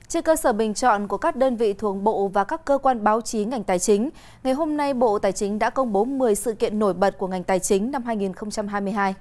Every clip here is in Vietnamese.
Trên cơ sở bình chọn của các đơn vị thuộc Bộ và các cơ quan báo chí ngành tài chính, ngày hôm nay Bộ Tài chính đã công bố 10 sự kiện nổi bật của ngành tài chính năm 2022.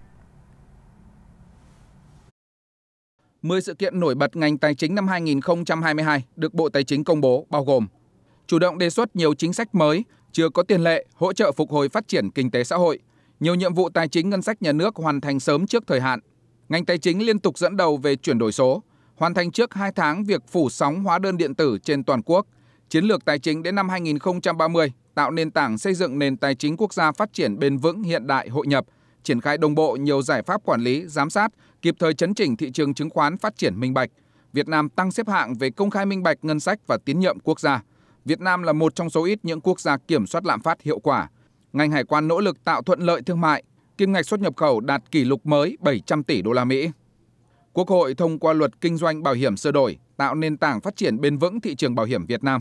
10 sự kiện nổi bật ngành tài chính năm 2022 được Bộ Tài chính công bố bao gồm: chủ động đề xuất nhiều chính sách mới, chưa có tiền lệ, hỗ trợ phục hồi phát triển kinh tế xã hội, nhiều nhiệm vụ tài chính ngân sách nhà nước hoàn thành sớm trước thời hạn. Ngành tài chính liên tục dẫn đầu về chuyển đổi số, hoàn thành trước 2 tháng việc phủ sóng hóa đơn điện tử trên toàn quốc, chiến lược tài chính đến năm 2030, tạo nền tảng xây dựng nền tài chính quốc gia phát triển bền vững, hiện đại, hội nhập, triển khai đồng bộ nhiều giải pháp quản lý, giám sát, kịp thời chấn chỉnh thị trường chứng khoán phát triển minh bạch. Việt Nam tăng xếp hạng về công khai minh bạch ngân sách và tín nhiệm quốc gia. Việt Nam là một trong số ít những quốc gia kiểm soát lạm phát hiệu quả. Ngành hải quan nỗ lực tạo thuận lợi thương mại, kim ngạch xuất nhập khẩu đạt kỷ lục mới 700 tỷ đô la Mỹ. Quốc hội thông qua luật kinh doanh bảo hiểm sửa đổi, tạo nền tảng phát triển bền vững thị trường bảo hiểm Việt Nam.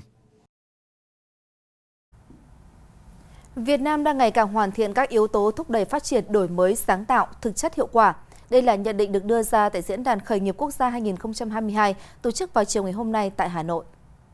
Việt Nam đang ngày càng hoàn thiện các yếu tố thúc đẩy phát triển đổi mới sáng tạo, thực chất hiệu quả. Đây là nhận định được đưa ra tại Diễn đàn Khởi nghiệp Quốc gia 2022 tổ chức vào chiều ngày hôm nay tại Hà Nội.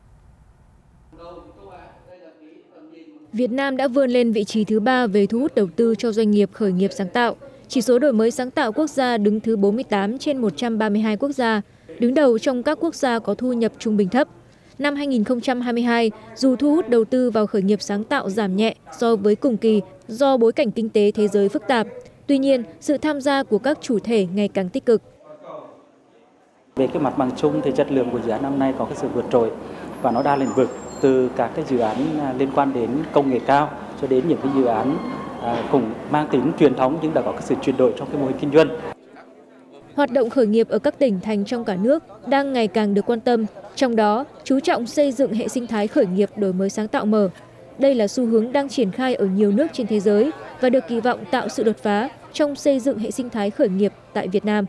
Việt Nam đã vươn lên vị trí thứ 3 về thu hút đầu tư cho doanh nghiệp khởi nghiệp sáng tạo. Chỉ số đổi mới sáng tạo quốc gia đứng thứ 48 trên 132 quốc gia, đứng đầu trong các quốc gia có thu nhập trung bình thấp. Năm 2022, dù thu hút đầu tư vào khởi nghiệp sáng tạo giảm nhẹ so với cùng kỳ do bối cảnh kinh tế thế giới phức tạp, tuy nhiên, sự tham gia của các chủ thể ngày càng tích cực. Về cái mặt bằng chung thì chất lượng của dự án năm nay có cái sự vượt trội và nó đa lĩnh vực, từ các cái dự án liên quan đến công nghệ cao cho đến những cái dự án cùng mang tính truyền thống nhưng đã có cái sự chuyển đổi trong cái mô hình kinh doanh. Hoạt động khởi nghiệp ở các tỉnh thành trong cả nước đang ngày càng được quan tâm, trong đó chú trọng xây dựng hệ sinh thái khởi nghiệp đổi mới sáng tạo mở. Đây là xu hướng đang triển khai ở nhiều nước trên thế giới và được kỳ vọng tạo sự đột phá trong xây dựng hệ sinh thái khởi nghiệp tại Việt Nam.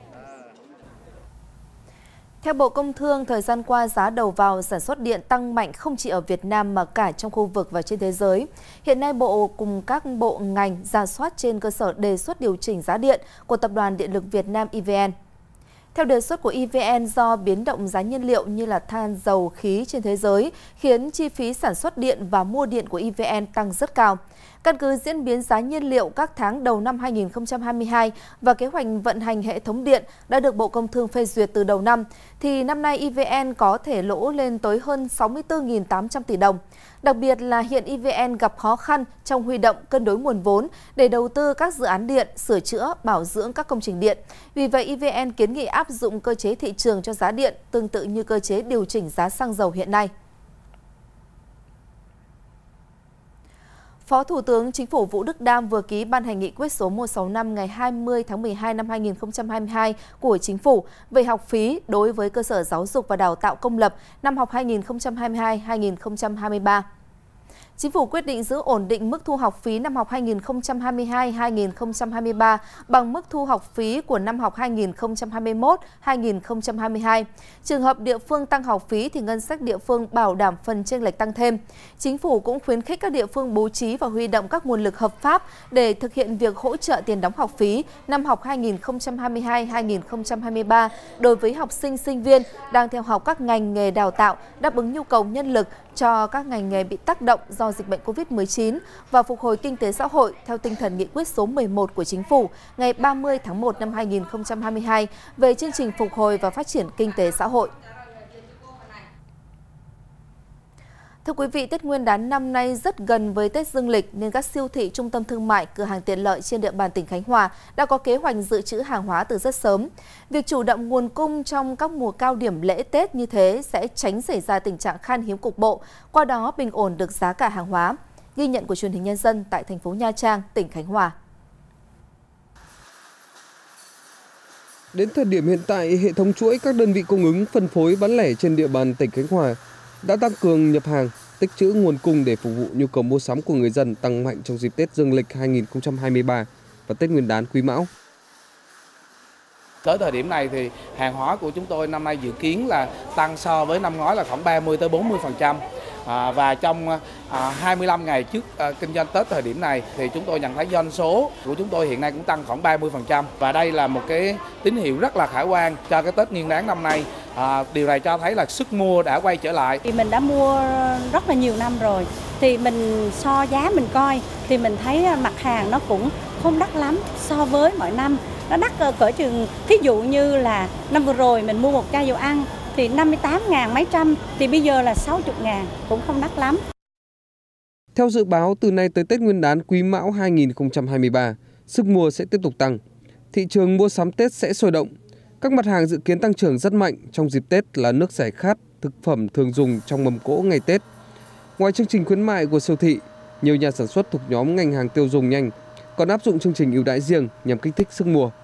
Theo Bộ Công Thương, thời gian qua giá đầu vào sản xuất điện tăng mạnh không chỉ ở Việt Nam mà cả trong khu vực và trên thế giới. Hiện nay Bộ cùng các bộ ngành rà soát trên cơ sở đề xuất điều chỉnh giá điện của Tập đoàn Điện lực Việt Nam EVN. Theo đề xuất của EVN, do biến động giá nhiên liệu như là than, dầu, khí trên thế giới khiến chi phí sản xuất điện và mua điện của EVN tăng rất cao. Căn cứ diễn biến giá nhiên liệu các tháng đầu năm 2022 và kế hoạch vận hành hệ thống điện đã được Bộ Công Thương phê duyệt từ đầu năm, thì năm nay EVN có thể lỗ lên tới hơn 64.800 tỷ đồng. Đặc biệt là hiện EVN gặp khó khăn trong huy động cân đối nguồn vốn để đầu tư các dự án điện, sửa chữa, bảo dưỡng các công trình điện. Vì vậy, EVN kiến nghị áp dụng cơ chế thị trường cho giá điện tương tự như cơ chế điều chỉnh giá xăng dầu hiện nay. Phó Thủ tướng Chính phủ Vũ Đức Đam vừa ký ban hành nghị quyết số 165 ngày 20 tháng 12 năm 2022 của Chính phủ về học phí đối với cơ sở giáo dục và đào tạo công lập năm học 2022-2023. Chính phủ quyết định giữ ổn định mức thu học phí năm học 2022-2023 bằng mức thu học phí của năm học 2021-2022. Trường hợp địa phương tăng học phí thì ngân sách địa phương bảo đảm phần chênh lệch tăng thêm. Chính phủ cũng khuyến khích các địa phương bố trí và huy động các nguồn lực hợp pháp để thực hiện việc hỗ trợ tiền đóng học phí năm học 2022-2023 đối với học sinh, sinh viên đang theo học các ngành nghề đào tạo đáp ứng nhu cầu nhân lực cho các ngành nghề bị tác động do dịch bệnh COVID-19 và phục hồi kinh tế xã hội theo tinh thần nghị quyết số 11 của Chính phủ ngày 30 tháng 1 năm 2022 về chương trình phục hồi và phát triển kinh tế xã hội. Thưa quý vị, Tết Nguyên đán năm nay rất gần với Tết Dương lịch nên các siêu thị, trung tâm thương mại, cửa hàng tiện lợi trên địa bàn tỉnh Khánh Hòa đã có kế hoạch dự trữ hàng hóa từ rất sớm. Việc chủ động nguồn cung trong các mùa cao điểm lễ Tết như thế sẽ tránh xảy ra tình trạng khan hiếm cục bộ, qua đó bình ổn được giá cả hàng hóa. Ghi nhận của Truyền hình Nhân dân tại thành phố Nha Trang, tỉnh Khánh Hòa. Đến thời điểm hiện tại, hệ thống chuỗi các đơn vị cung ứng phân phối bán lẻ trên địa bàn tỉnh Khánh Hòa đã tăng cường nhập hàng, tích trữ nguồn cung để phục vụ nhu cầu mua sắm của người dân tăng mạnh trong dịp Tết Dương lịch 2023 và Tết Nguyên đán Quý Mão. Tới thời điểm này thì hàng hóa của chúng tôi năm nay dự kiến là tăng so với năm ngoái là khoảng 30-40%. Và trong 25 ngày trước kinh doanh Tết thời điểm này thì chúng tôi nhận thấy doanh số của chúng tôi hiện nay cũng tăng khoảng 30%. Và đây là một cái tín hiệu rất là khả quan cho cái Tết Nguyên Đán năm nay. Điều này cho thấy là sức mua đã quay trở lại. Thì mình đã mua rất là nhiều năm rồi, thì mình so giá mình coi thì mình thấy mặt hàng nó cũng không đắt lắm so với mọi năm. Nó đắt cỡ chừng, thí dụ như là năm vừa rồi mình mua một chai dầu ăn thì 58.000 mấy trăm, thì bây giờ là 60.000, cũng không đắt lắm. Theo dự báo, từ nay tới Tết Nguyên đán Quý Mão 2023, sức mua sẽ tiếp tục tăng. Thị trường mua sắm Tết sẽ sôi động. Các mặt hàng dự kiến tăng trưởng rất mạnh trong dịp Tết là nước giải khát, thực phẩm thường dùng trong mâm cỗ ngày Tết. Ngoài chương trình khuyến mại của siêu thị, nhiều nhà sản xuất thuộc nhóm ngành hàng tiêu dùng nhanh còn áp dụng chương trình ưu đãi riêng nhằm kích thích sức mua.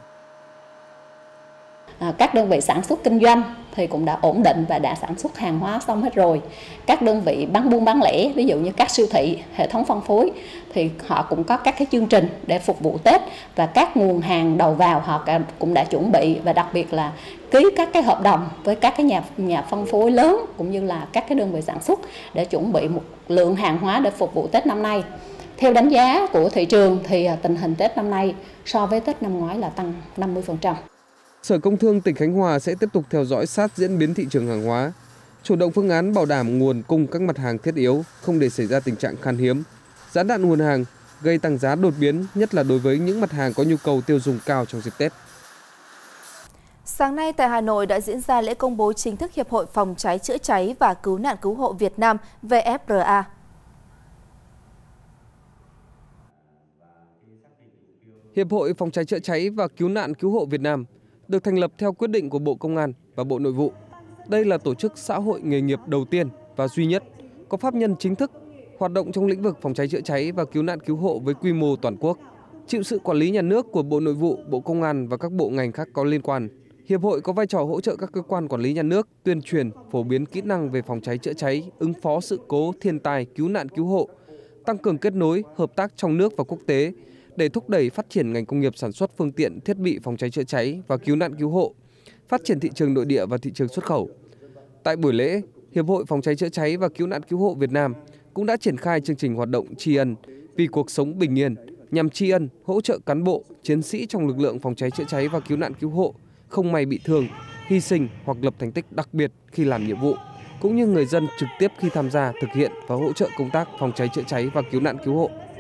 Các đơn vị sản xuất kinh doanh thì cũng đã ổn định và đã sản xuất hàng hóa xong hết rồi. Các đơn vị buôn bán lẻ, ví dụ như các siêu thị, hệ thống phân phối thì họ cũng có các cái chương trình để phục vụ Tết, và các nguồn hàng đầu vào họ cũng đã chuẩn bị, và đặc biệt là ký các cái hợp đồng với các cái nhà phân phối lớn cũng như là các cái đơn vị sản xuất để chuẩn bị một lượng hàng hóa để phục vụ Tết năm nay. Theo đánh giá của thị trường thì tình hình Tết năm nay so với Tết năm ngoái là tăng 50%. Sở Công Thương tỉnh Khánh Hòa sẽ tiếp tục theo dõi sát diễn biến thị trường hàng hóa, chủ động phương án bảo đảm nguồn cung các mặt hàng thiết yếu, không để xảy ra tình trạng khan hiếm, gián đoạn nguồn hàng, gây tăng giá đột biến, nhất là đối với những mặt hàng có nhu cầu tiêu dùng cao trong dịp Tết. Sáng nay tại Hà Nội đã diễn ra lễ công bố chính thức Hiệp hội Phòng cháy chữa cháy và Cứu nạn Cứu hộ Việt Nam VFRA. Hiệp hội Phòng cháy chữa cháy và Cứu nạn Cứu hộ Việt Nam được thành lập theo quyết định của Bộ Công an và Bộ Nội vụ. Đây là tổ chức xã hội nghề nghiệp đầu tiên và duy nhất có pháp nhân chính thức hoạt động trong lĩnh vực phòng cháy chữa cháy và cứu nạn cứu hộ với quy mô toàn quốc, chịu sự quản lý nhà nước của Bộ Nội vụ, Bộ Công an và các bộ ngành khác có liên quan. Hiệp hội có vai trò hỗ trợ các cơ quan quản lý nhà nước, tuyên truyền, phổ biến kỹ năng về phòng cháy chữa cháy, ứng phó sự cố, thiên tai, cứu nạn cứu hộ, tăng cường kết nối, hợp tác trong nước và quốc tế để thúc đẩy phát triển ngành công nghiệp sản xuất phương tiện, thiết bị phòng cháy chữa cháy và cứu nạn cứu hộ, phát triển thị trường nội địa và thị trường xuất khẩu. Tại buổi lễ, Hiệp hội Phòng cháy chữa cháy và Cứu nạn Cứu hộ Việt Nam cũng đã triển khai chương trình hoạt động tri ân vì cuộc sống bình yên nhằm tri ân, hỗ trợ cán bộ, chiến sĩ trong lực lượng phòng cháy chữa cháy và cứu nạn cứu hộ không may bị thương, hy sinh hoặc lập thành tích đặc biệt khi làm nhiệm vụ, cũng như người dân trực tiếp khi tham gia thực hiện và hỗ trợ công tác phòng cháy chữa cháy và cứu nạn cứu hộ.